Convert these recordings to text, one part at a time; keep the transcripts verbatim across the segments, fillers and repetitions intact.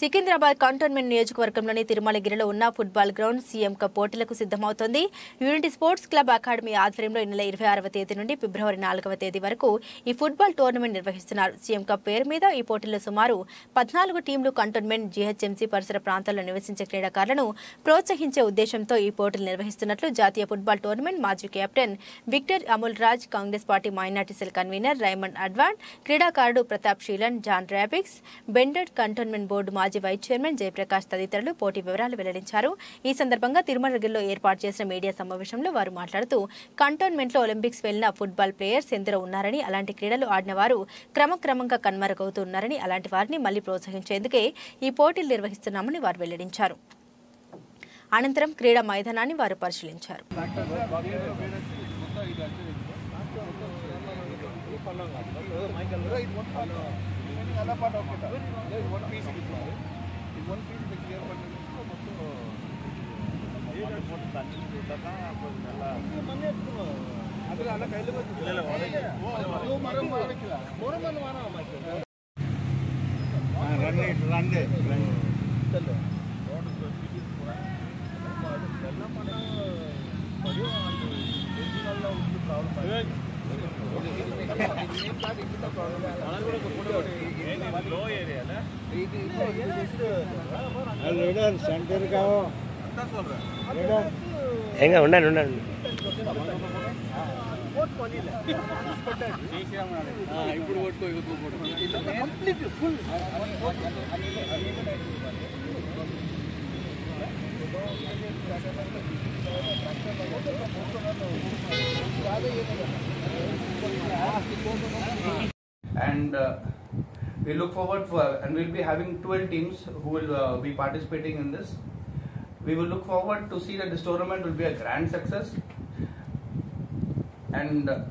Secunderabad cantonment నియోజకవర్గంలోని తిరుమలగిరిలో ఉన్న football ground CM cup పోటీలకు సిద్ధమవుతోంది. యూనిటీ స్పోర్ట్స్ క్లబ్ అకాడమీ ఆధ్వర్యంలో ఈ నెల ఇరవై ఆరవ తేదీ నుండి ఫిబ్రవరి నాలుగవ తేదీ వరకు ఈ ఫుట్బాల్ టోర్నమెంట్ నిర్వహిస్తున్నారు. సీఎం కప్ పేరు మీద ఈ పోటీల్లో సుమారు పద్నాలుగు టీంలు కంటోన్మెంట్, జీహెచ్ఎంసీ పరిసర ప్రాంతాల్లో నివసించే క్రీడాకారులను ప్రోత్సహించే ఉద్దేశంతో ఈ పోటీలు నిర్వహిస్తున్నట్లు జాతీయ ఫుట్బాల్ టోర్నమెంట్ మాజీ captain Victor Amul Raj, Congress party minority cell convener Raymond అడ్వాన్, క్రీడాకారుడు ప్రతాప్ శీలన్, జాన్ రాబిక్స్, బెండెడ్ కంటోన్మెంట్ బోర్డు మాజీ వైస్ చైర్మన్ జయప్రకాష్ తదితరులు పోటీ వివరాలు వెల్లడించారు. ఈ సందర్భంగా తిరుమలగిరిలో ఏర్పాటు చేసిన మీడియా సమావేశంలో వారు మాట్లాడుతూ కంటోన్మెంట్లో ఒలింపిక్స్ వెళ్లిన ఫుట్బాల్ ప్లేయర్స్ ఎందరో ఉన్నారని, అలాంటి క్రీడలు ఆడిన వారు క్రమక్రమంగా కనుమరుగవుతున్నారని, అలాంటి వారిని మళ్లీ ప్రోత్సహించేందుకే ఈ పోటీలు నిర్వహిస్తున్నామని వారు వెల్లడించారు. అనంతరం క్రీడా మైదానాన్ని వారు పరిశీలించారు. ఎంగా ఉండండి ఉండండి ఇప్పుడు and uh, we look forward for and we'll be having twelve teams who will uh, be participating in this. We will look forward to see that this tournament will be a grand success, and uh,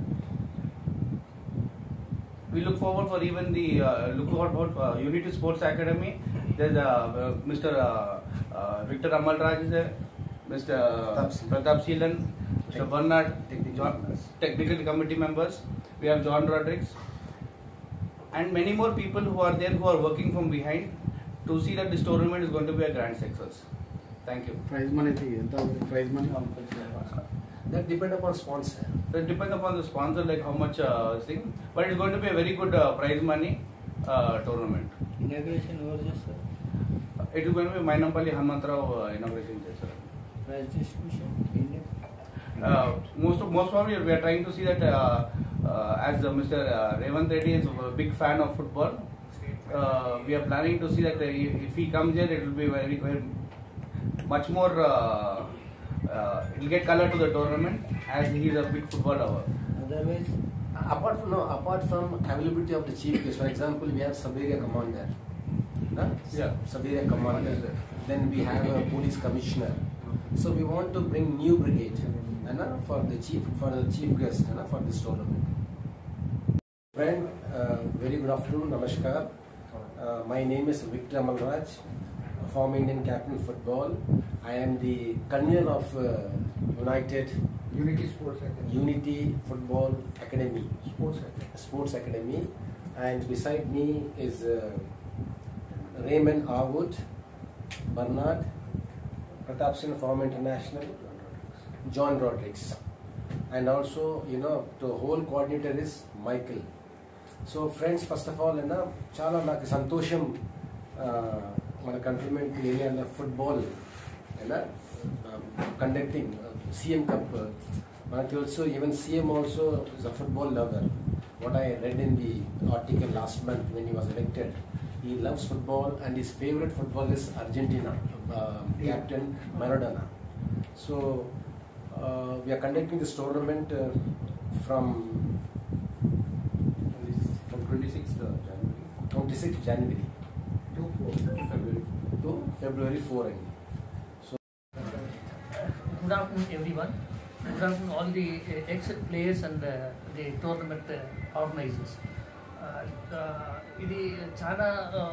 we look forward for even the uh, look forward for uh, Unity Sports Academy. There's uh, uh, Mister Uh, uh, Victor Amal Raj is there, Mister Pratap Sheelan, Mister Bernard, John, technical committee members. We have John Rodriguez and many more people who are there who are working from behind to see that this tournament is going to be a grand success. Thank you. Prize money, prize money. That depend upon sponsor. That depends upon the sponsor, like how much uh, thing. But it's going to be a very good uh, prize money uh, tournament. Inauguration was just sir. It is going to be Mainampalli Hanumantrao uh, inauguration, sir. Prize distribution. India. Uh, most of, most probably we are trying to see that uh, uh, as uh, Mister Uh, Revant Reddy is a big fan of football. Uh, we are planning to see that uh, if he comes here, it will be very, very much more. Uh, uh, it will get color to the tournament as he is a big football lover. Otherwise, Apart from no, apart from availability of the chief guest, for example, we have sub-area commander. Huh? Yeah. Sub-area commander. Then we have a police commissioner. So we want to bring new brigade, and uh, for the chief for the chief guest, and uh, for this tournament. Friend, uh, very good afternoon, namaskar. Uh, my name is Victor Amal Raj, former Indian captain football. I am the convener of uh, United Unity Sports Academy. Unity Football Academy. Sports Academy. Sports Academy, and beside me is uh, Raymond Arwood, Bernard, Pratap Singh, former international, John Rodriguez, and also you know the whole coordinator is Michael. So friends, first of all, na chala naku santosham mana countryment area la football na conducting uh, C M Cup. Manaki also even C M also is a football lover. What I read in the article last month when he was elected, he loves football and his favorite football is Argentina, uh, captain Maradona. So uh, we are conducting this tournament uh, from From twenty-sixth January twenty-sixth January to February. to February fourth. Good afternoon, everyone. Good afternoon, all the uh, ex-players and uh, the tournament uh, organizers. Uh, uh, ఇది చాలా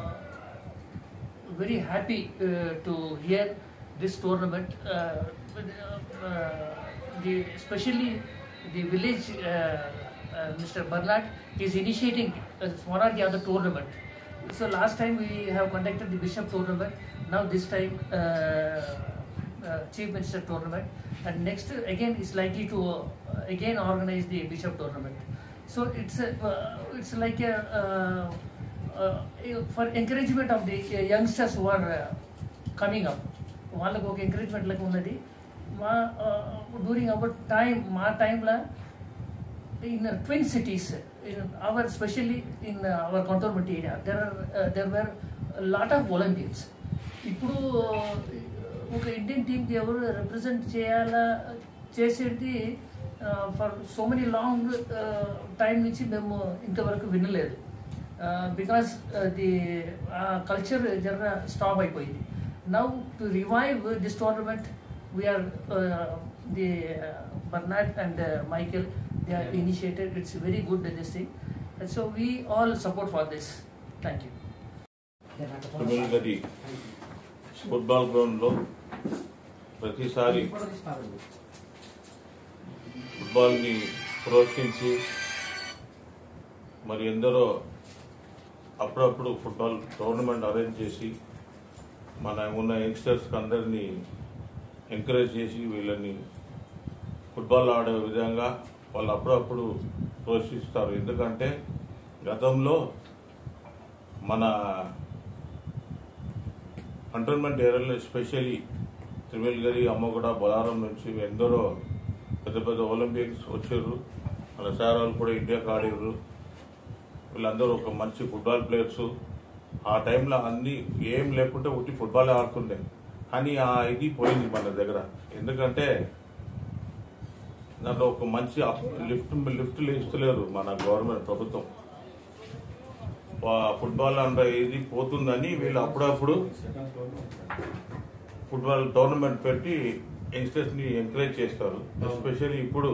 very happy uh, to hear this tournament. Uh, uh, the especially the village uh, uh, Mister Bernard is initiating uh, one or the other tournament. so last time we have conducted the Bishop tournament. Now this time uh, uh, Chief Minister tournament, and next uh, again is likely to uh, again organize the Bishop tournament. So it's a, uh, it's like a uh, uh, for encouragement of the uh, youngsters who are uh, coming up. వాళ్ళకు ఒక encouragement లాగా ఉన్నది. మా during hour time మా టైంలో in twin cities in our especially in uh, our cantonment area there are uh, there were a lot of volunteers. ఇప్పుడు ఒక Indian టీంకి ఎవరు రిప్రజెంట్ చేయాలా చేసేది for so many long time నుంచి మేము ఇంతవరకు వినలేదు. బికాస్ ది కల్చర్ జర స్టాప్ అయిపోయింది. Now to revive this tournament we are the Bernard and uh, Michael, they are initiated. It's very good this thing, and so we all support for this. Thank you. Tirumalagiri football గ్రౌండ్లో ప్రతిసారి ఫుట్బాల్ని ప్రోత్సహించి మరి ఎందరో అప్పుడప్పుడు football tournament arrange చేసి మన ఉన్న యంగ్స్టర్స్కి అందరినీ ఎంకరేజ్ చేసి వీళ్ళని ఫుట్బాల్ ఆడే విధంగా వాళ్ళు అప్పుడప్పుడు ప్రోత్సహిస్తారు. ఎందుకంటే గతంలో మన కంటోన్మెంట్ ఏరియాలో ఎస్పెషల్లీ తిరుమలగిరి, అమ్మగూడ, బొలారం నుంచి ఎందరో పెద్ద పెద్ద ఒలింపిక్స్ వచ్చారు. మన సార్ వాళ్ళు కూడా ఇండియాకి ఆడారు. వీళ్ళందరూ ఒక మంచి ఫుట్బాల్ ప్లేయర్స్. ఆ టైంలో అన్నీ ఏం లేకుంటే ఉట్టి ఫుట్బాల్ ఆడుతుండే. కానీ ఆ ఇది పోయింది మన దగ్గర. ఎందుకంటే దాంట్లో ఒక మంచి లిఫ్ట్ లిఫ్ట్లు ఇస్తలేరు మన గవర్నమెంట్ ప్రభుత్వం. ఫుట్బాల్ అంటే ఇది పోతుందని వీళ్ళు అప్పుడప్పుడు ఫుట్బాల్ టోర్నమెంట్ పెట్టి యంగ్స్టర్స్ని ఎంకరేజ్ చేస్తారు. ఎస్పెషల్లీ ఇప్పుడు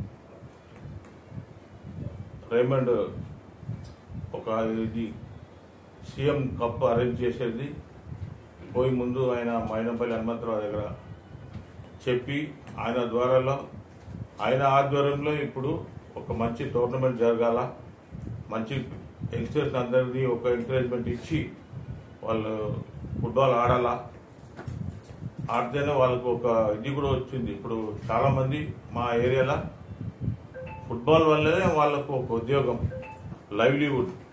రేమండ్ ఒక ఇది సీఎం కప్ అరేంజ్ చేసేది పోయి ముందు ఆయన మైనంపల్లి హనుమంతరావు దగ్గర చెప్పి ఆయన ద్వారాలో ఆయన ఆధ్వర్యంలో ఇప్పుడు ఒక మంచి టోర్నమెంట్ జరగాల, మంచి యంగ్స్టర్స్ అందరినీ ఒక ఎంకరేజ్మెంట్ ఇచ్చి వాళ్ళు ఫుట్బాల్ ఆడాలా. ఆడితేనే వాళ్ళకు ఒక ఇది కూడా వచ్చింది. ఇప్పుడు చాలామంది మా ఏరియాలో ఫుట్బాల్ వల్లనే వాళ్ళకు ఒక ఉద్యోగం, లైవ్లీవుడ్